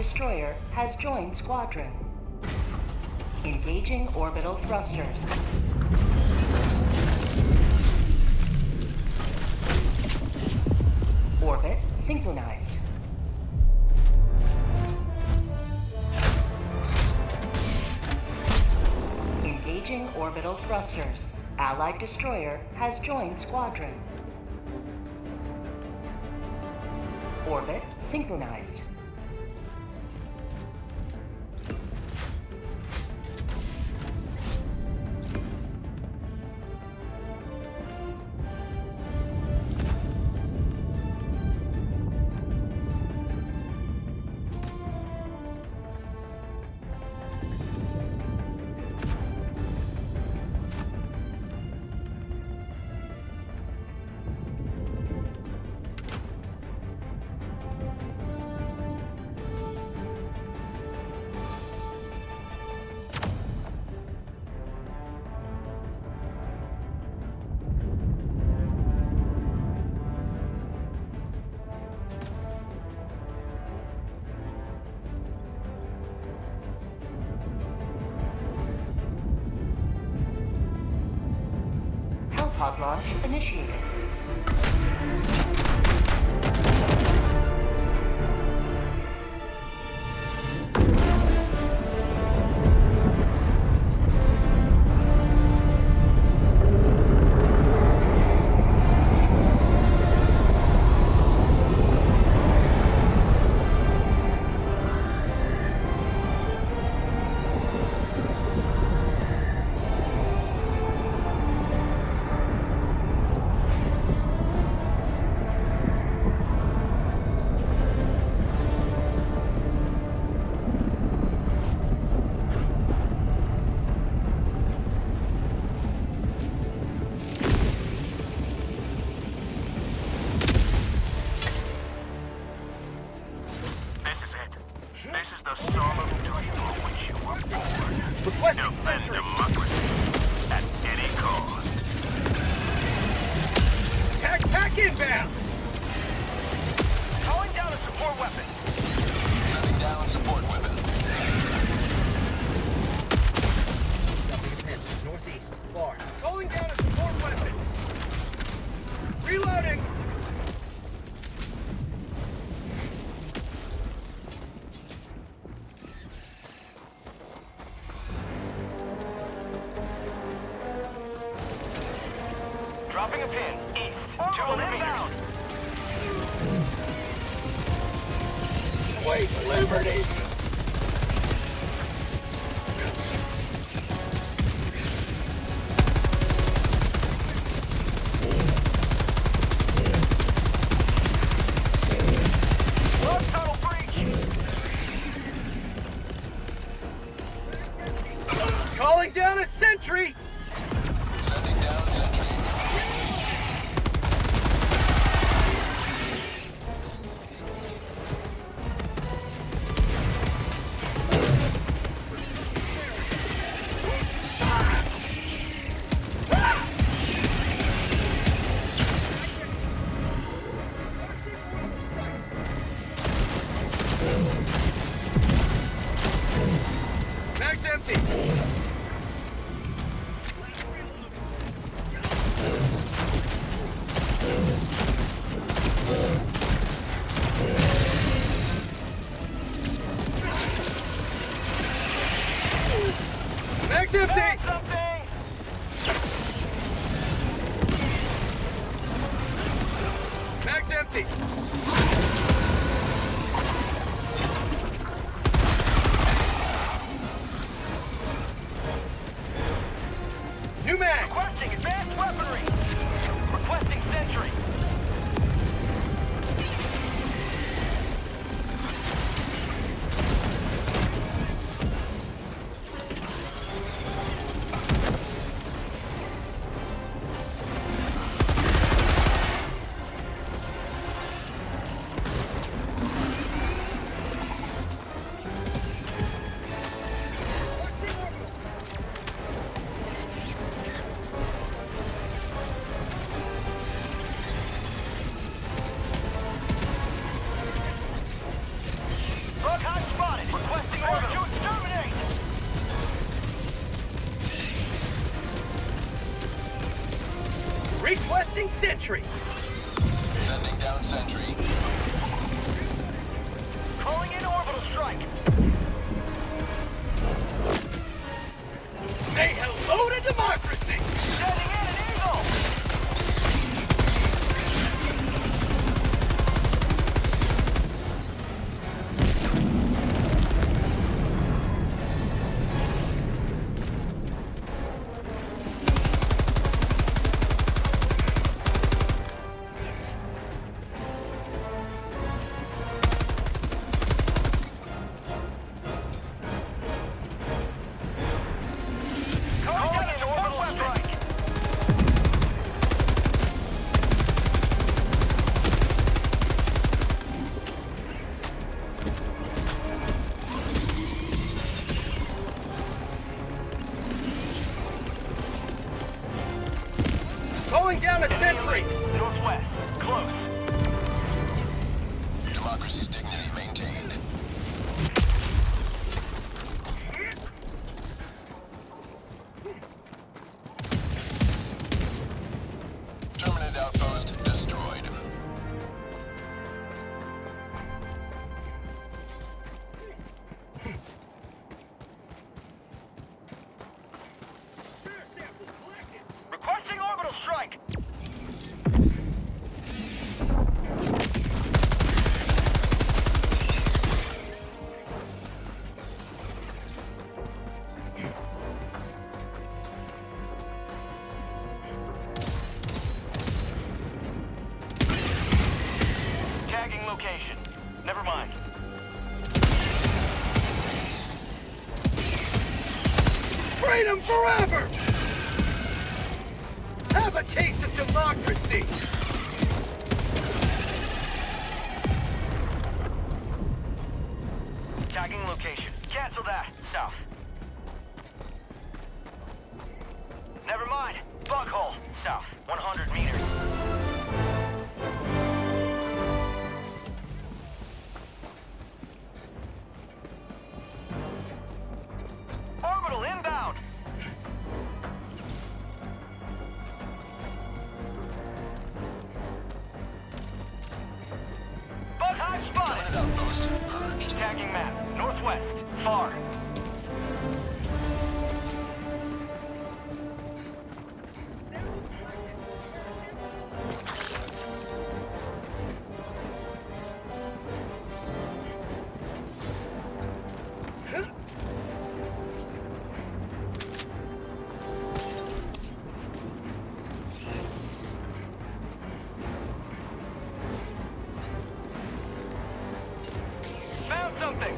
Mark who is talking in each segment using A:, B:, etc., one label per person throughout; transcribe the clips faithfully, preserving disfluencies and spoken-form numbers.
A: Destroyer has joined squadron. Engaging orbital thrusters. Orbit synchronized. Engaging orbital thrusters. Allied destroyer has joined squadron. Orbit synchronized. Pod launch initiated.
B: Defend democracy at any cost.
C: Pack, pack inbound!
B: Calling down a support weapon.
D: Sending down support weapon.
C: Stuffing a pin. Northeast. Far. Calling down a support weapon. Reloading!
B: Dropping a pin. East. two hundred meters.
C: Wait, Liberty!
B: Lost tunnel breach.
C: Calling down a sentry!
D: Sending down sentry.
C: Mag's empty! Mag's empty!
B: Found something.
C: Mag's empty! New mag!
B: Requesting advanced weaponry. Requesting sentry.
C: Requesting sentry.
D: Sending down sentry.
B: Calling in orbital strike.
C: Say hello to democracy.
B: Sending in an eagle.
C: Going down a sentry.
B: Northwest. Close.
D: Democracy's dignity maintained. Terminate outpost destroyed.
B: Requesting orbital strike. Tagging location. Never mind.
C: Freedom forever! Have a taste of democracy!
B: Tagging location. Cancel that. South. Never mind. Bug hole. South. one hundred meters. Orbital inbound. Bug hive spotted.
D: Terminate outpost purged.
B: Tagging map. Northwest. Far. Found something.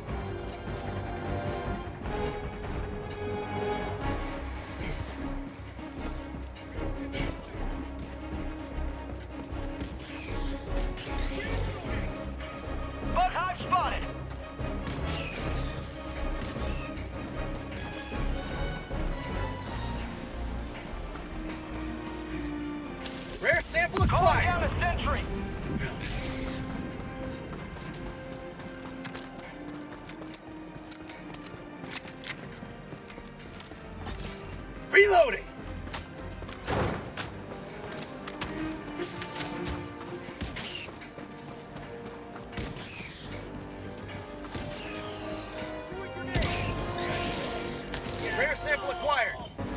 B: Bug hive spotted.
C: Rare sample
B: Calling
C: acquired!
B: down a sentry.
C: Reloading! Rare sample acquired!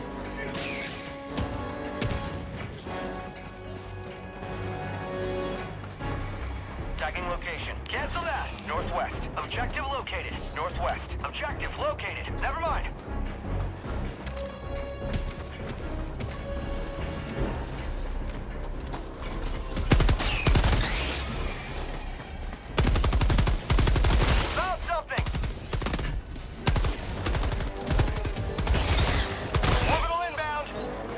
B: Tagging location. Cancel that. Northwest. Objective located. Northwest. Objective located. Never mind. Found something. Orbital inbound.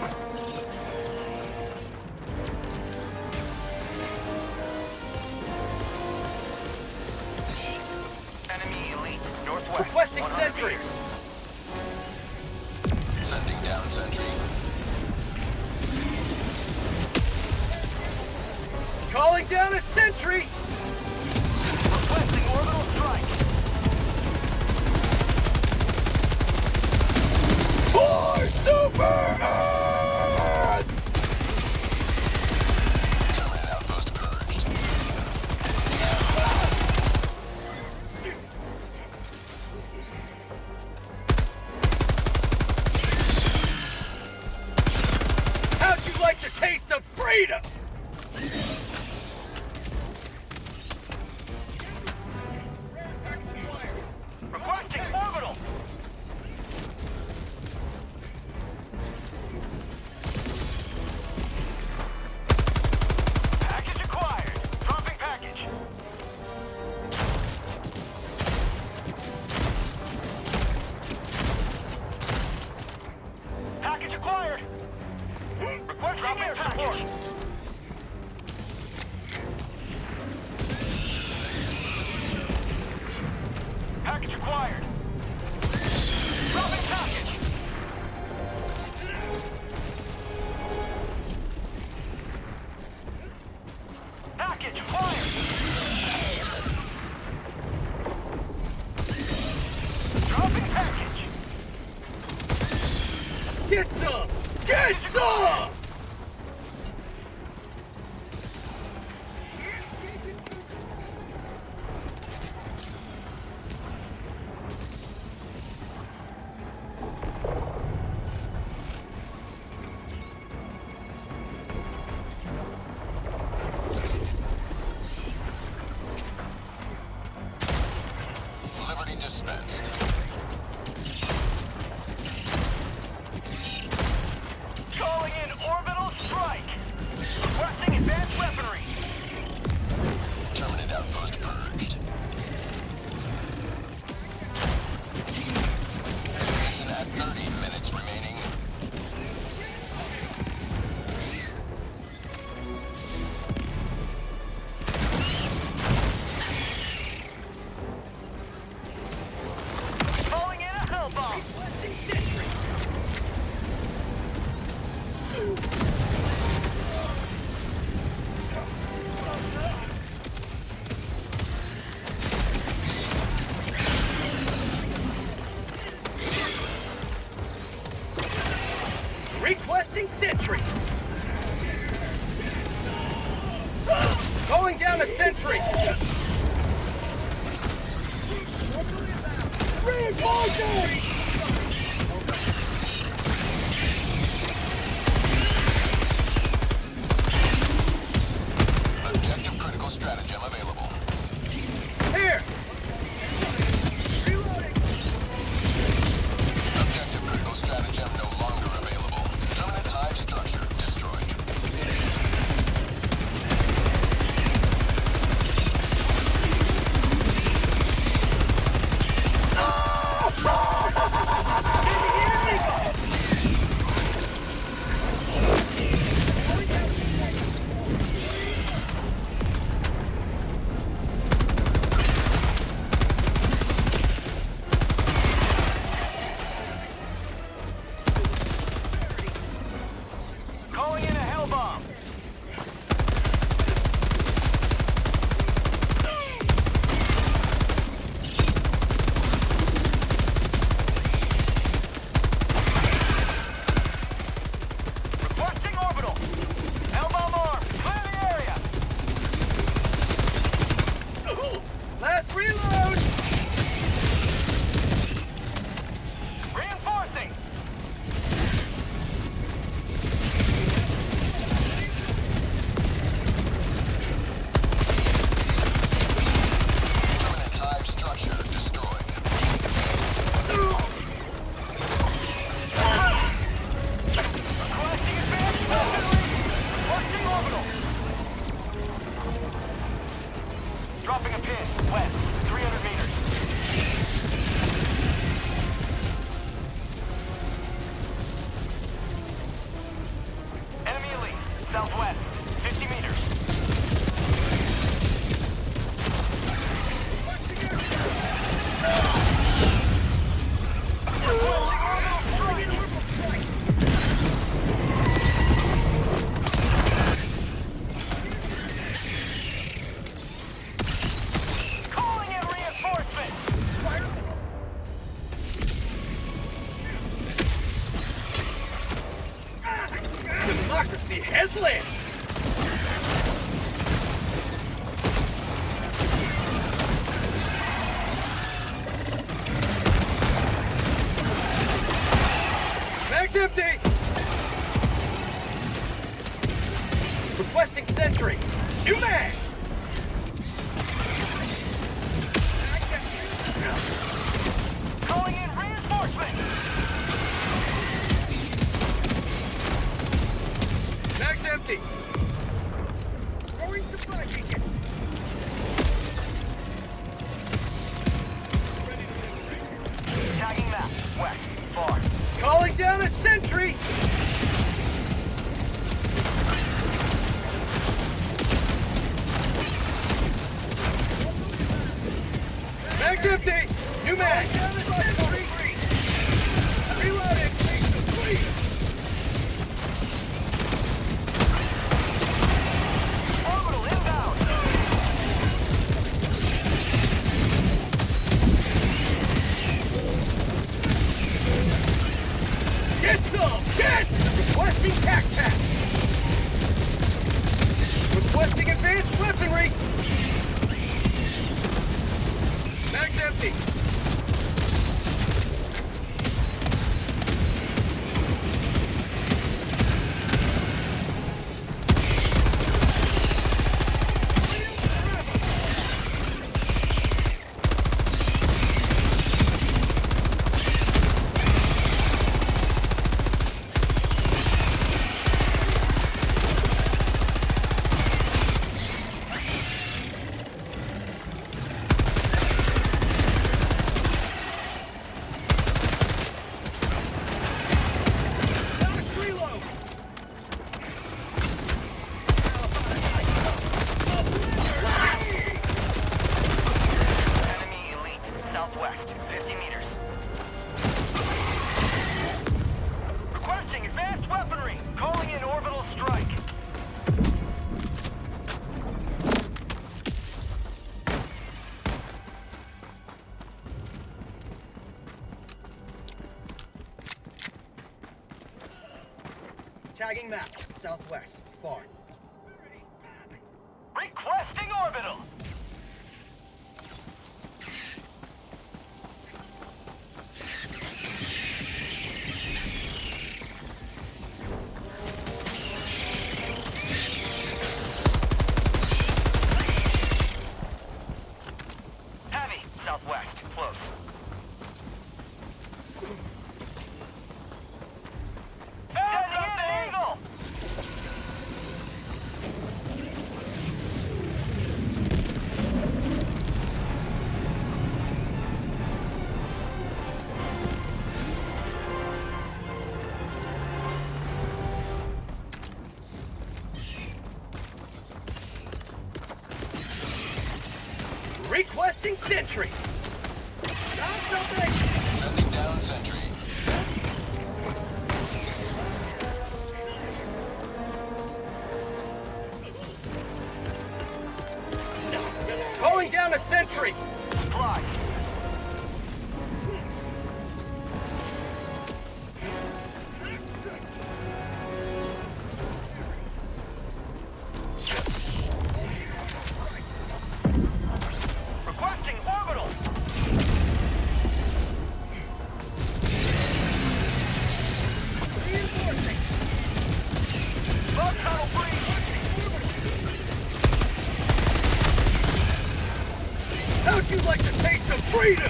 B: Enemy elite. Northwest.
C: Requesting
B: one hundred
C: sentry.
B: meters.
D: Sending down sentry.
C: Calling down a sentry!
B: Requesting orbital strike.
C: For Super Earth! Get some! Get some!
D: Liberty dispensed.
B: Calling in orbital strike. Requesting advanced weaponry.
D: Terminate outpost purged. Mission at thirty minutes remaining.
B: Calling in a hell bomb.
C: Requesting sentry. Going down a sentry. Reinforcements!
D: Objective critical stratagem available.
C: Here!
D: Objective critical stratagem no longer available. Terminate hive structure destroyed.
B: Calling in a hell bomb. Requesting orbital. Hell bomb arm. Clear the area.
C: Last reload!
B: Reinforcing.
D: Terminate hive structure destroyed.
B: Requesting advanced weaponry. Requesting orbital. Dropping a pin. West. three hundred meters. Enemy elite. Southwest. fifty meters. Calling in reinforcements!
C: Democracy has landed! Mag's empty! Requesting sentry! New mag!
B: Calling in reinforcements!
C: Mag's empty! Throwing supply beacon!
B: Tagging map. West. Far.
C: Calling down a sentry! Mag's empty! New mag! Reloading!
B: Orbital inbound!
C: Get some! Requesting tac-tac! Requesting advanced weaponry! Mag's empty! Tagging map, southwest, far.
B: Requesting orbital! Heavy, southwest, close.
C: Requesting sentry! Found something!
D: Sending down sentry.
C: Calling down a sentry!
B: Supplies. Requesting orbital!
C: Reinforcing!
B: Bug tunnel breach!
C: How'd you like the taste of freedom?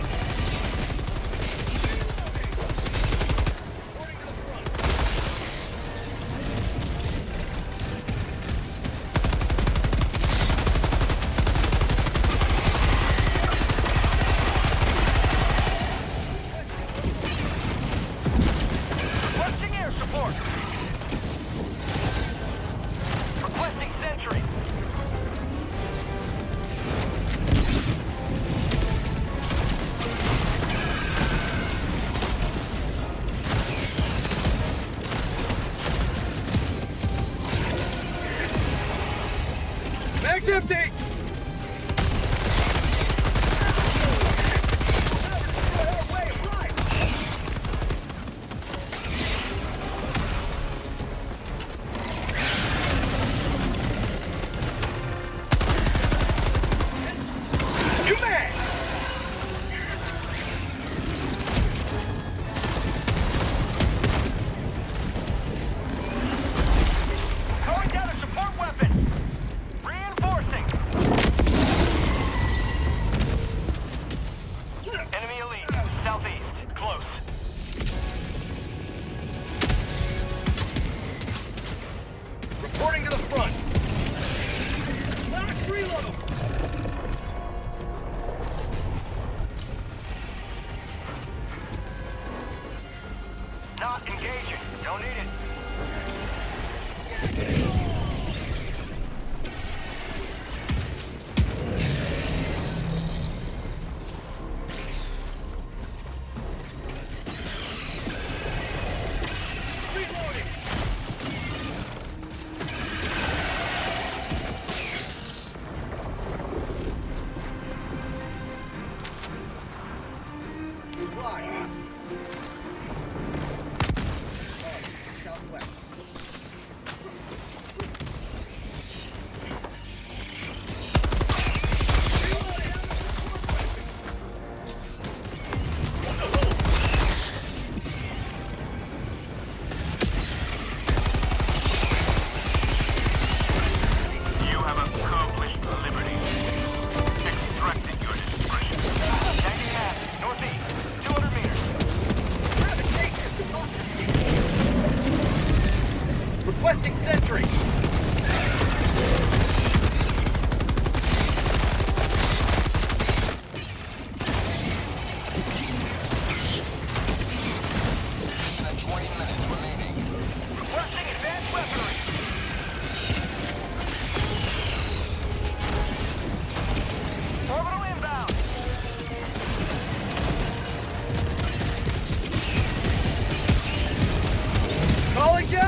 B: Requesting air support! Requesting sentry!
C: Mag's empty! New mag!
B: Calling down a support weapon! Reinforcing! Enemy elite, southeast, close.
C: Reporting to the front. Last reload!
B: Not engaging. Don't need it.
C: Reloading! Fly. Southwest.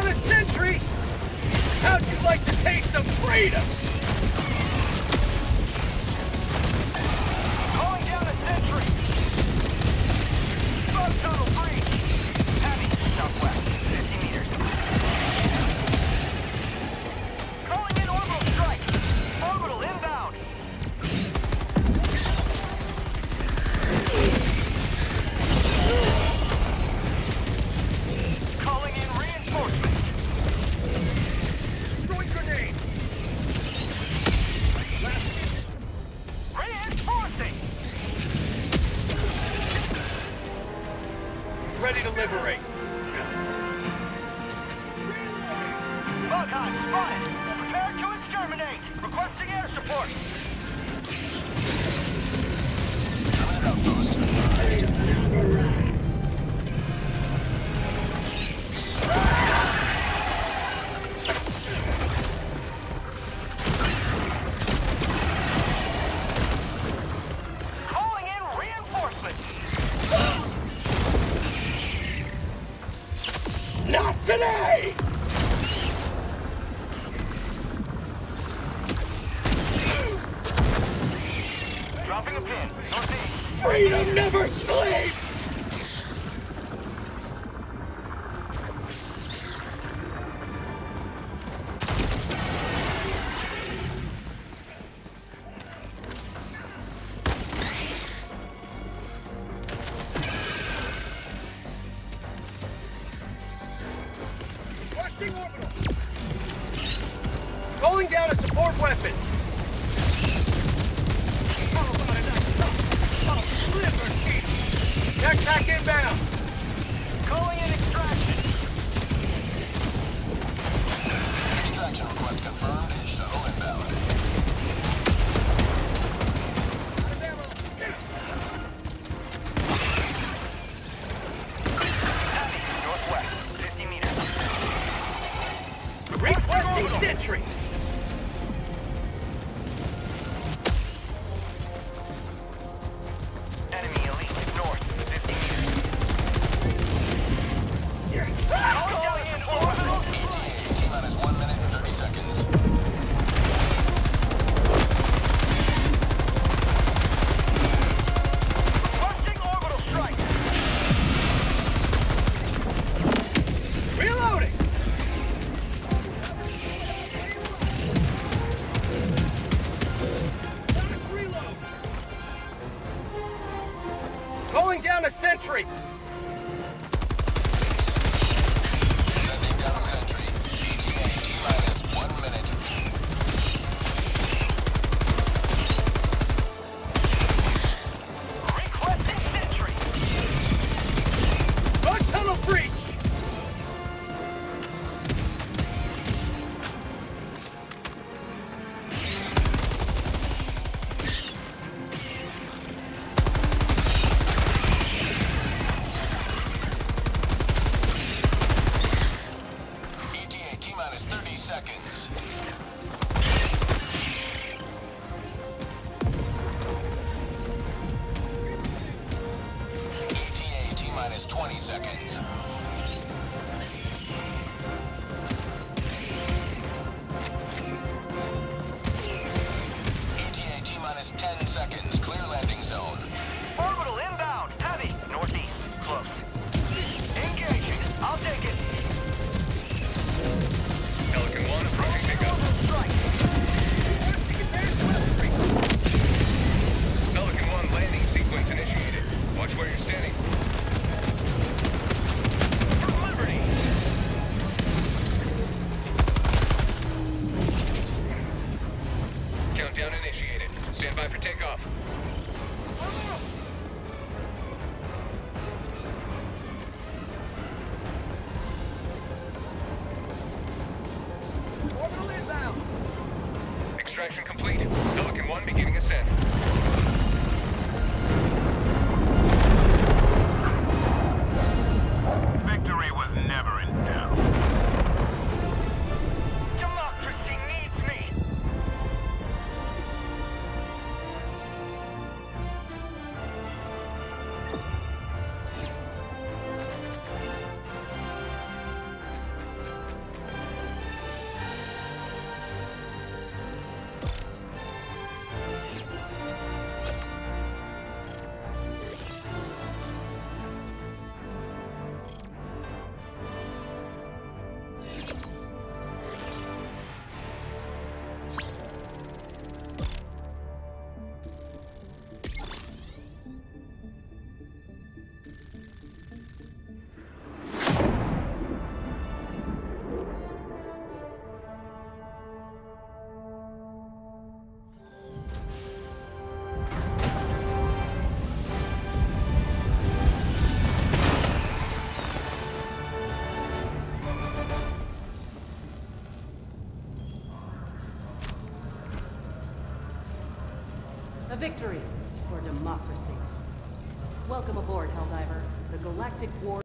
C: a sentry! How'd you like the taste of freedom?
B: Calling down a sentry! Bug tunnel breach! Heavy, southwest, fifty meters. Calling in orbital strike! Orbital inbound! Calling in reinforcements!
C: Throwing grenade!
B: Reinforcing!
C: Ready to liberate.
B: Bug hive spotted! Prepare to exterminate! Requesting air support! Calling in reinforcements!
C: Not today!
B: Dropping a pin, northeast.
C: Freedom never sleeps! Requesting orbital! Calling down a support weapon! Backpack inbound!
B: Calling in extraction!
D: Extraction request confirmed. Shuttle inbound.
B: Heavy, northwest, fifty meters.
C: Requesting sentry!
B: Enemy elite, north, fifty meters. Calling down in orbital!
D: E T A, T-minus one minute and thirty seconds.
B: Requesting orbital strike!
C: Reloading! Reload! Calling down a sentry!
D: Sending down sentry. E T A, T-minus one minute.
B: Requesting sentry!
C: Bug tunnel breach!
D: E T A, T-minus thirty seconds. E T A, T-minus twenty seconds. E T A, T-minus ten seconds. Clear landing zone.
B: Orbital inbound! Heavy, northeast, close. Engaging! I'll take it!
C: Pelican one approaching pickup.
B: Orbital strike!
C: Pelican one landing sequence initiated. Watch where you're standing.
B: For liberty!
C: Countdown initiated. Stand by for takeoff. Orbital inbound. Extraction complete. Pelican one beginning ascent.
B: Victory was never in doubt. Democracy needs me!
E: A victory for democracy. Welcome aboard, Helldiver. The Galactic War